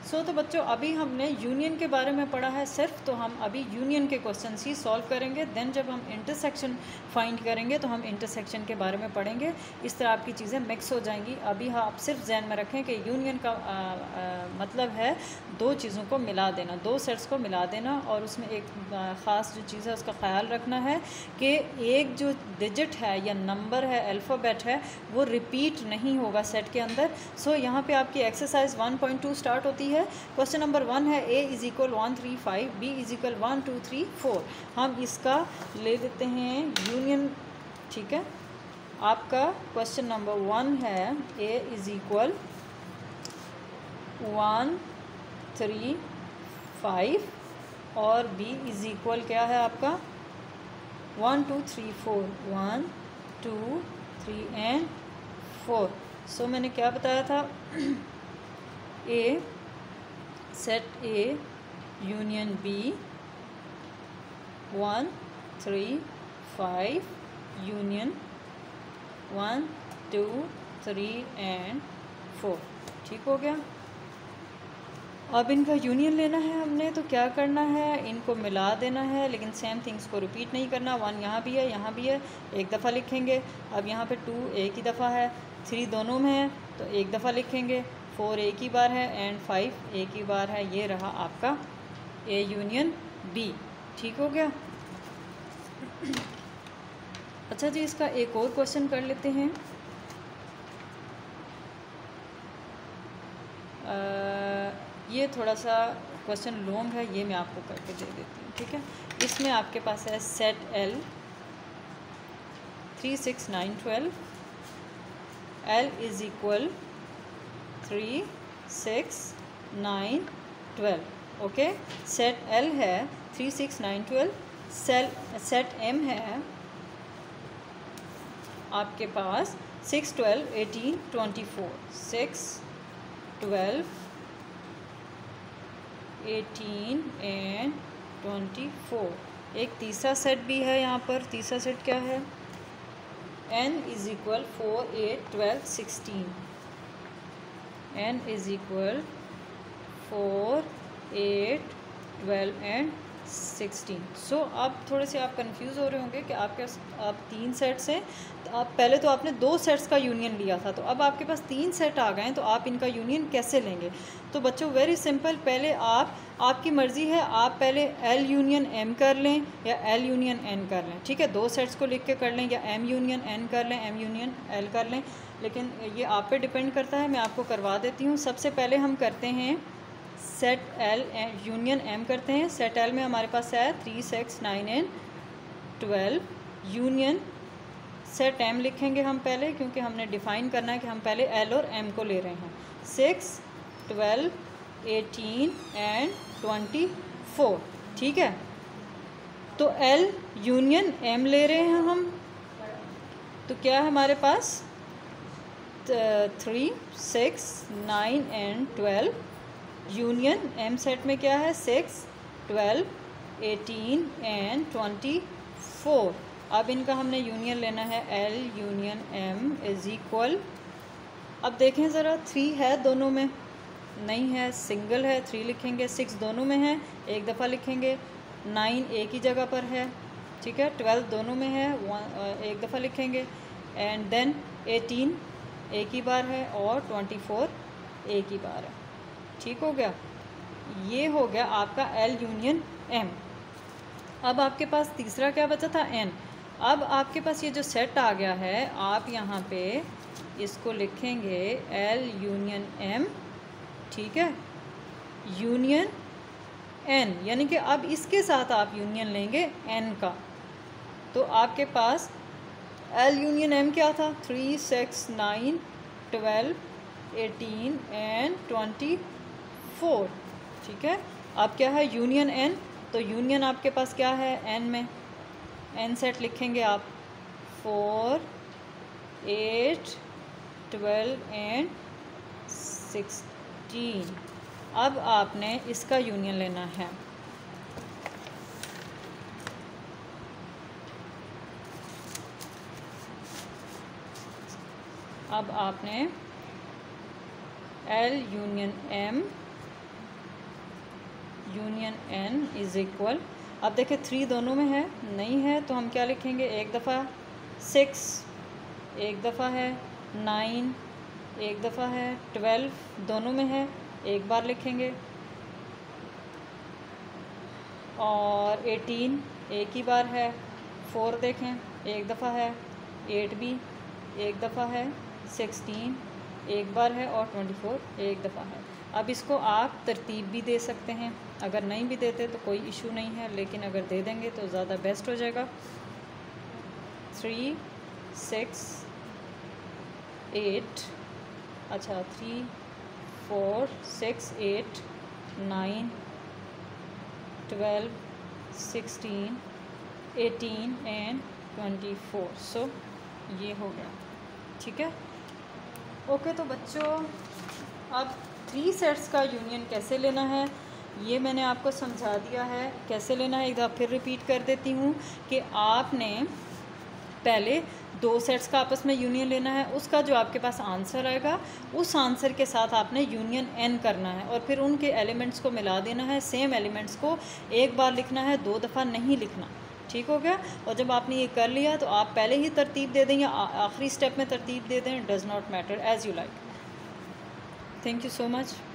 तो बच्चों अभी हमने यूनियन के बारे में पढ़ा है सिर्फ, तो हम अभी यूनियन के क्वेश्चन ही सॉल्व करेंगे। देन जब हम इंटरसेक्शन फाइंड करेंगे तो हम इंटरसेक्शन के बारे में पढ़ेंगे। इस तरह आपकी चीज़ें मिक्स हो जाएंगी। अभी आप सिर्फ जहन में रखें कि यूनियन का मतलब है दो चीज़ों को मिला देना, दो सेट्स को मिला देना। और उसमें एक ख़ास जो चीज़ है उसका ख्याल रखना है कि एक जो डिजिट है या नंबर है, अल्फ़ाबेट है, वो रिपीट नहीं होगा सेट के अंदर। यहाँ पे आपकी एक्सरसाइज 1.2 स्टार्ट होती है। क्वेश्चन नंबर 1 है a = 1 3 5, b = 1 2 3 4। हम इसका ले लेते हैं यूनियन, ठीक है। आपका क्वेश्चन नंबर 1 है a = 1 3 5 और b = क्या है आपका 1 2 3 4, 1 2 3 एंड 4। मैंने क्या बताया था a set A union B 1 3 5 union 1 2 3 and 4। ठीक हो गया। अब इनका यूनियन लेना है हमने, तो क्या करना है, इनको मिला देना है, लेकिन सेम थिंग्स को रिपीट नहीं करना। 1 यहाँ भी है, यहाँ भी है, एक दफ़ा लिखेंगे। अब यहाँ पे 2 एक ही दफ़ा है, 3 दोनों में है तो एक दफ़ा लिखेंगे, 4 एक ही बार है एंड 5 एक ही बार है। ये रहा आपका A यूनियन B। ठीक हो गया। अच्छा जी, इसका एक और क्वेश्चन कर लेते हैं। ये थोड़ा सा क्वेश्चन लॉन्ग है, ये मैं आपको करके दे देती हूँ, ठीक है। इसमें आपके पास है set L 3 6 9 12, L = 3 6 9 12। Okay, set L है 3 6 9 12। सेट M है आपके पास 6 12 18 24, 6 12 18 एंड 24। एक तीसरा सेट भी है यहाँ पर। तीसरा सेट क्या है, N = 4 8 12 16, N = 4 8 12 एंड 16। अब थोड़े से आप कंफ्यूज हो रहे होंगे कि आपके आप 3 सेट्स हैं, तो आप पहले तो आपने 2 सेट्स का यूनियन लिया था, तो अब आपके पास 3 सेट आ गए हैं, तो आप इनका यूनियन कैसे लेंगे। तो बच्चों वेरी सिंपल, पहले आपकी मर्ज़ी है, आप पहले L यूनियन M कर लें या L यूनियन N कर लें, ठीक है। 2 सेट्स को लिख के कर लें या M यूनियन N कर लें, M यूनियन L कर लें, लेकिन ये आप पे डिपेंड करता है। मैं आपको करवा देती हूँ। सबसे पहले हम करते हैं सेट L यूनियन M करते हैं। सेट L में हमारे पास है 3 6 9 एंड 12 यूनियन सेट M लिखेंगे हम पहले, क्योंकि हमने डिफ़ाइन करना है कि हम पहले L और M को ले रहे हैं। 6 12 18 एंड 24, ठीक है। तो L यूनियन M ले रहे हैं हम, तो क्या है हमारे पास 3 6 9 एंड 12 यूनियन M सेट में क्या है 6 12 18 एंड 24। अब इनका हमने यूनियन लेना है L यूनियन M = अब देखें ज़रा 3 है दोनों में, नहीं है, सिंगल है, 3 लिखेंगे। 6 दोनों में है, एक दफ़ा लिखेंगे। 9 एक ही जगह पर है, ठीक है। 12 दोनों में है, एक दफ़ा लिखेंगे। एंड देन 18 एक ही बार है और 24 एक ही बार है। ठीक हो गया। ये हो गया आपका L यूनियन M। अब आपके पास तीसरा क्या बचा था, N। अब आपके पास ये जो सेट आ गया है, आप यहाँ पे इसको लिखेंगे L यूनियन M, ठीक है, यूनियन N, यानी कि अब इसके साथ आप यूनियन लेंगे N का। तो आपके पास L यूनियन M क्या था, 3 6 9 12 18 एंड 24, ठीक है। अब क्या है यूनियन N, तो यूनियन आपके पास क्या है N में, N सेट लिखेंगे आप 4 8 12 एंड 16। अब आपने इसका यूनियन लेना है। अब आपने L union M union N is equal, अब देखें 3 दोनों में है, नहीं है तो हम क्या लिखेंगे, एक दफ़ा 6, एक दफ़ा है 9, एक दफ़ा है 12, दोनों में है, एक बार लिखेंगे, और 18 एक ही बार है, 4 देखें एक दफ़ा है, 8 भी एक दफ़ा है, 16 एक बार है, और 24 एक दफ़ा है। अब इसको आप तरतीब भी दे सकते हैं, अगर नहीं भी देते तो कोई इशू नहीं है, लेकिन अगर दे देंगे तो ज़्यादा बेस्ट हो जाएगा। 3 6 8, अच्छा 3 4 6 8 9 12 16 18 एंड 24, सो ये हो गया, ठीक है। ओके तो बच्चों, अब 3 सेट्स का यूनियन कैसे लेना है ये मैंने आपको समझा दिया है, कैसे लेना है एक बार फिर रिपीट कर देती हूँ कि आपने पहले 2 सेट्स का आपस में यूनियन लेना है, उसका जो आपके पास आंसर आएगा उस आंसर के साथ आपने यूनियन एन करना है, और फिर उनके एलिमेंट्स को मिला देना है, सेम एलिमेंट्स को एक बार लिखना है, 2 दफ़ा नहीं लिखना, ठीक हो गया। और जब आपने ये कर लिया तो आप पहले ही तरतीब दे दें या आखिरी स्टेप में तरतीब दे दें, does not matter, as you like. Thank you so much.